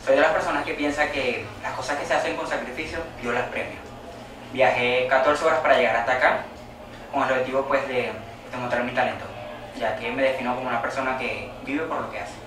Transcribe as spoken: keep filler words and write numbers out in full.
Soy de las personas que piensa que las cosas que se hacen con sacrificio, Dios las premia. Viajé catorce horas para llegar hasta acá, con el objetivo pues de demostrar mi talento, ya que me defino como una persona que vive por lo que hace.